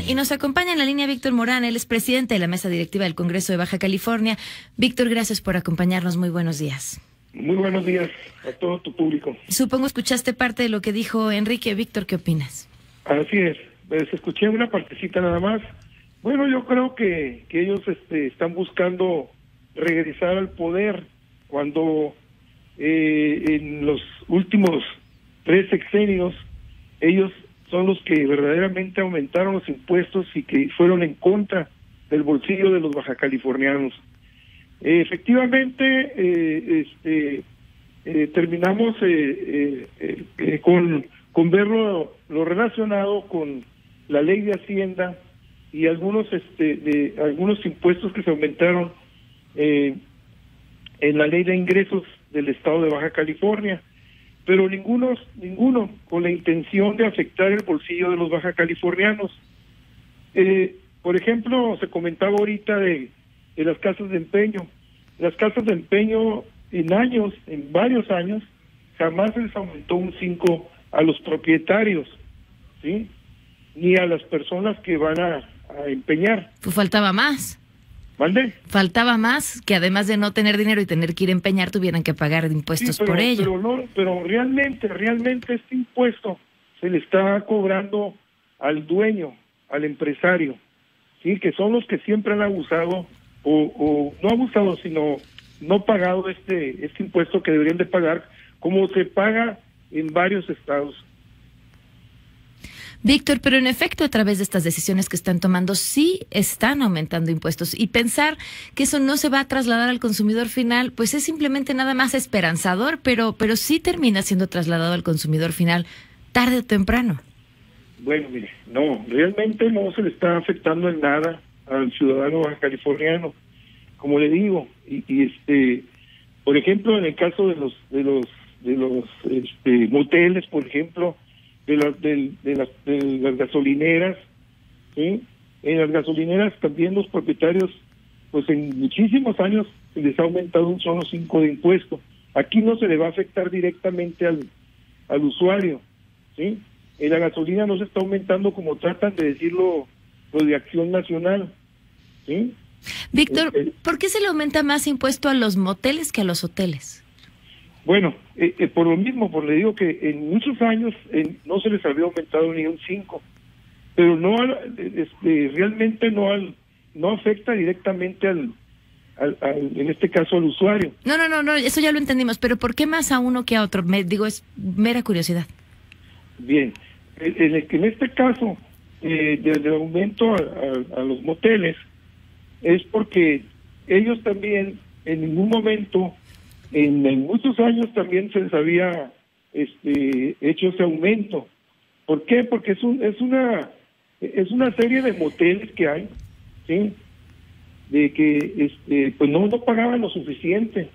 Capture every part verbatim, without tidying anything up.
y nos acompaña en la línea Víctor Morán, él es presidente de la mesa directiva del Congreso de Baja California. Víctor, gracias por acompañarnos, muy buenos días. Muy buenos días a todo tu público. Supongo escuchaste parte de lo que dijo Enrique. Víctor, ¿qué opinas? Así es, pues escuché una partecita nada más. Bueno, yo creo que, que ellos este, están buscando regresar al poder cuando eh, en los últimos tres sexenios ellos son los que verdaderamente aumentaron los impuestos y que fueron en contra del bolsillo de los bajacalifornianos. Eh, efectivamente, eh, este, eh, terminamos eh, eh, eh, con, con verlo lo relacionado con la ley de Hacienda y algunos este, de, algunos impuestos que se aumentaron eh, en la ley de ingresos del estado de Baja California, pero ninguno, ninguno con la intención de afectar el bolsillo de los bajacalifornianos. Eh, por ejemplo, se comentaba ahorita de de las casas de empeño. Las casas de empeño en años, en varios años, jamás les aumentó un cinco a los propietarios, ¿sí? Ni a las personas que van a, a empeñar. Pues faltaba más. ¿Mande? Faltaba más, que además de no tener dinero y tener que ir a empeñar, tuvieran que pagar impuestos sí, pero, por ello. Pero, no, pero realmente, realmente este impuesto se le está cobrando al dueño, al empresario, ¿sí? Que son los que siempre han abusado O, o no abusado, sino no pagado este este impuesto que deberían de pagar, como se paga en varios estados. Víctor, pero en efecto, a través de estas decisiones que están tomando, sí están aumentando impuestos, y pensar que eso no se va a trasladar al consumidor final, pues es simplemente nada más esperanzador, pero, pero sí termina siendo trasladado al consumidor final, tarde o temprano. Bueno, mire, no, realmente no se le está afectando en nada al ciudadano bajacaliforniano, como le digo, y, y este, por ejemplo, en el caso de los de los de los este, moteles, por ejemplo, de las de, de las de las gasolineras, ¿sí? En las gasolineras también los propietarios, pues en muchísimos años se les ha aumentado un solo cinco de impuesto. Aquí no se le va a afectar directamente al al usuario, ¿sí? En la gasolina no se está aumentando como tratan de decirlo los de Acción Nacional, ¿sí? Víctor, eh, eh, ¿por qué se le aumenta más impuesto a los moteles que a los hoteles? Bueno, eh, eh, por lo mismo, por le digo que en muchos años eh, no se les había aumentado ni un cinco, pero no al, este, realmente no al no afecta directamente al, al, al, en este caso al usuario. No, no, no, no, eso ya lo entendimos, pero ¿por qué más a uno que a otro? Me digo, es mera curiosidad. Bien, en, en, en este caso eh, del de aumento a, a, a los moteles es porque ellos también en ningún momento en, en muchos años también se les había este hecho ese aumento. ¿Por qué? Porque es un, es una es una serie de moteles que hay, ¿sí? De que este pues no no pagaban lo suficiente.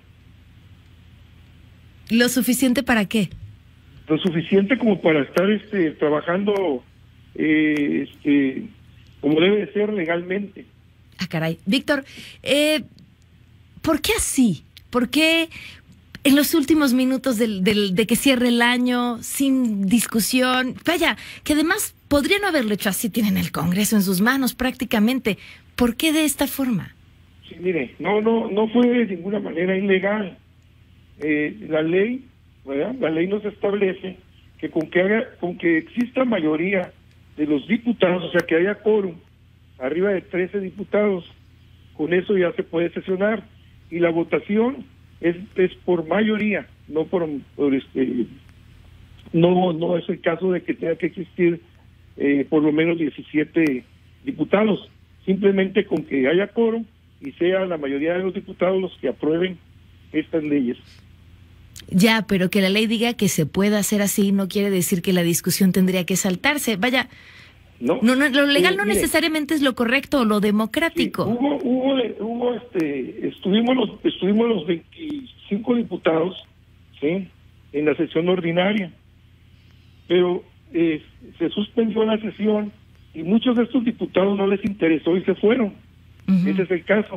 ¿Lo suficiente para qué? Lo suficiente como para estar este trabajando eh, este como debe de ser legalmente. Ah, caray. Víctor, eh, ¿por qué así? ¿Por qué en los últimos minutos del, del, de que cierre el año, sin discusión? Vaya, que además podrían no haberlo hecho así, tienen el Congreso en sus manos prácticamente. ¿Por qué de esta forma? Sí, mire, no, no, no fue de ninguna manera ilegal. Eh, la ley, ¿verdad? La ley nos establece que con que haga, con que exista mayoría de los diputados, o sea, que haya quórum, arriba de trece diputados, con eso ya se puede sesionar, y la votación es, es por mayoría, no por, por este no no es el caso de que tenga que existir eh, por lo menos diecisiete diputados, simplemente con que haya quórum y sea la mayoría de los diputados los que aprueben estas leyes. Ya, pero que la ley diga que se pueda hacer así no quiere decir que la discusión tendría que saltarse. Vaya, No, no, no, lo legal no mire, necesariamente es lo correcto o lo democrático. Sí, hubo, hubo, hubo, este, estuvimos los, estuvimos los veinticinco diputados, sí, en la sesión ordinaria, pero eh, se suspendió la sesión y muchos de estos diputados no les interesó y se fueron. Uh-huh. Ese es el caso.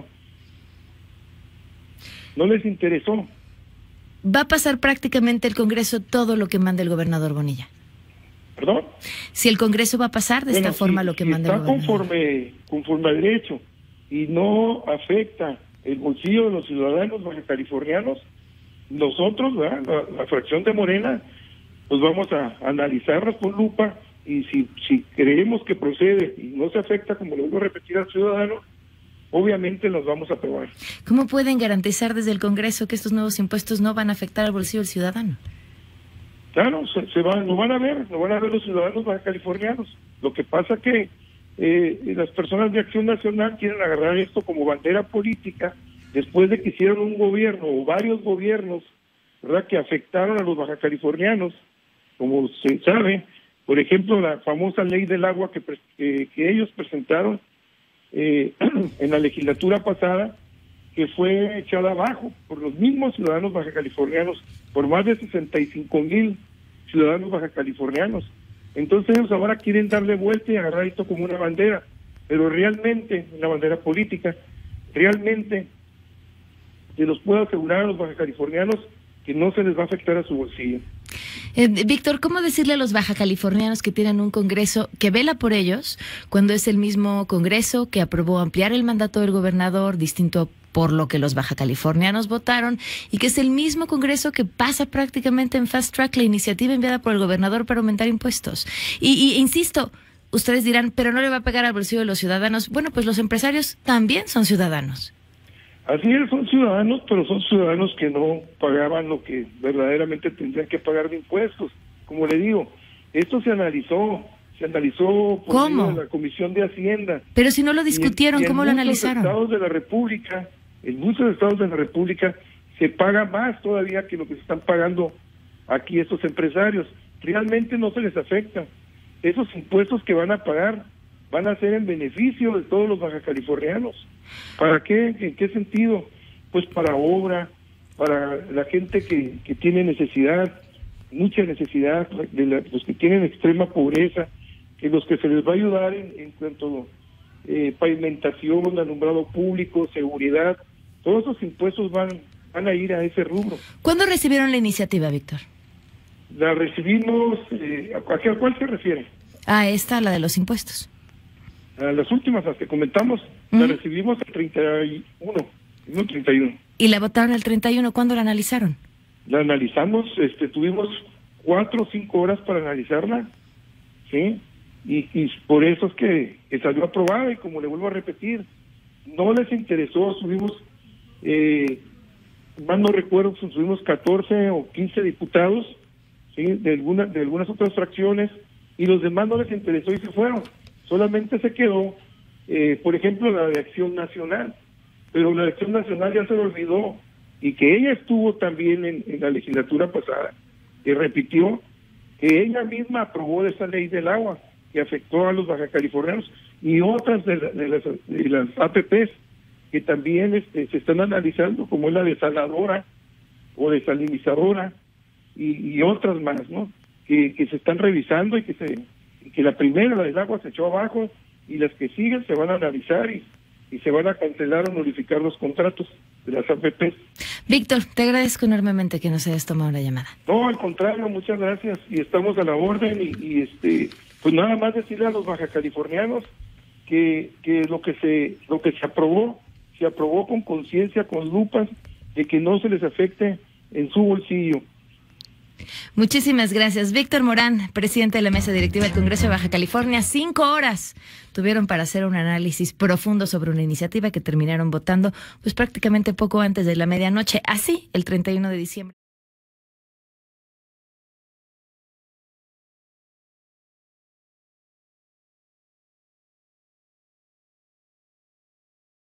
No les interesó. Va a pasar prácticamente el Congreso todo lo que manda el gobernador Bonilla. ¿Perdón? Si el Congreso va a pasar de Bueno, esta forma si, lo que si manda el está gobernador. conforme, conforme a derecho y no afecta el bolsillo de los ciudadanos bajacalifornianos, nosotros, ¿verdad? La, la fracción de Morena, pues vamos a analizarlas con lupa, y si, si creemos que procede y no se afecta, como lo vuelvo a repetir, al ciudadano, obviamente los vamos a aprobar. ¿Cómo pueden garantizar desde el Congreso que estos nuevos impuestos no van a afectar al bolsillo del ciudadano? Claro, se, se van, lo van a ver, lo van a ver los ciudadanos bajacalifornianos. Lo que pasa que eh, las personas de Acción Nacional quieren agarrar esto como bandera política después de que hicieron un gobierno o varios gobiernos, ¿verdad?, que afectaron a los bajacalifornianos, como se sabe. Por ejemplo, la famosa ley del agua que, que, que ellos presentaron eh, en la legislatura pasada, que fue echada abajo por los mismos ciudadanos bajacalifornianos, por más de sesenta y cinco mil ciudadanos bajacalifornianos. Entonces ellos ahora quieren darle vuelta y agarrar esto como una bandera, pero realmente, una bandera política, realmente se los puedo asegurar a los bajacalifornianos que no se les va a afectar a su bolsillo. Eh, Víctor, ¿cómo decirle a los bajacalifornianos que tienen un Congreso que vela por ellos cuando es el mismo Congreso que aprobó ampliar el mandato del gobernador, distinto por lo que los bajacalifornianos votaron, y que es el mismo Congreso que pasa prácticamente en fast track la iniciativa enviada por el gobernador para aumentar impuestos? Y, y insisto, ustedes dirán, pero no le va a pegar al bolsillo de los ciudadanos. Bueno, pues los empresarios también son ciudadanos. Así es, son ciudadanos, pero son ciudadanos que no pagaban lo que verdaderamente tendrían que pagar de impuestos. Como le digo, esto se analizó, se analizó por ¿Cómo? medio de la Comisión de Hacienda. Pero si no lo discutieron, Y en, y ¿cómo en lo muchos analizaron? estados de la República, en muchos estados de la República se paga más todavía que lo que se están pagando aquí estos empresarios. Realmente no se les afecta. Esos impuestos que van a pagar van a ser en beneficio de todos los bajacalifornianos. ¿Para qué? ¿En qué sentido? Pues para obra, para la gente que, que tiene necesidad, mucha necesidad, de la, los que tienen extrema pobreza, que los que se les va a ayudar en, en cuanto a eh, pavimentación, alumbrado público, seguridad, todos esos impuestos van, van a ir a ese rubro. ¿Cuándo recibieron la iniciativa, Víctor? La recibimos, eh, ¿a cuál se refiere? Ah, esta, la de los impuestos. A las últimas, las que comentamos, ¿Mm? la recibimos el treinta y uno, no treinta y uno. ¿Y la votaron el treinta y uno? ¿Cuándo la analizaron? La analizamos, este, tuvimos cuatro o cinco horas para analizarla, ¿sí? Y, y por eso es que, que salió aprobada, y como le vuelvo a repetir, no les interesó, subimos, eh, más no recuerdo, subimos catorce o quince diputados, ¿sí?, de, alguna, de algunas otras fracciones, y los demás no les interesó y se fueron. Solamente se quedó, eh, por ejemplo, la de Acción Nacional, pero la de Acción Nacional ya se lo olvidó, y que ella estuvo también en, en la legislatura pasada, y repitió que ella misma aprobó esa ley del agua, que afectó a los bajacalifornianos, y otras de, la, de, las, de las A P Pes, que también este, se están analizando, como es la desaladora, o desalinizadora, y, y otras más, ¿no?, que, que se están revisando, y que se... que la primera, la del agua, se echó abajo, y las que siguen se van a analizar y, y se van a cancelar o modificar los contratos de las A P Pes. Víctor, te agradezco enormemente que nos hayas tomado la llamada. No, al contrario, muchas gracias, y estamos a la orden, y, y este pues nada más decirle a los bajacalifornianos que, que lo que se lo que se aprobó, se aprobó con conciencia, con lupas, de que no se les afecte en su bolsillo. Muchísimas gracias. Víctor Morán, presidente de la mesa directiva del Congreso de Baja California. Cinco horas tuvieron para hacer un análisis profundo sobre una iniciativa que terminaron votando pues prácticamente poco antes de la medianoche, así el treinta y uno de diciembre.